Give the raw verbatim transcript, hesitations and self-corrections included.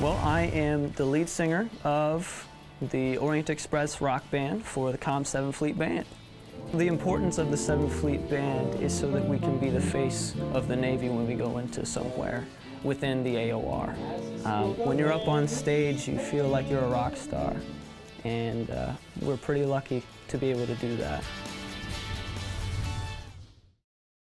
Well, I am the lead singer of the Orient Express rock band for the Com seven Fleet Band. The importance of the seventh Fleet Band is so that we can be the face of the Navy when we go into somewhere within the A O R. Um, when you're up on stage, you feel like you're a rock star, and uh, we're pretty lucky to be able to do that.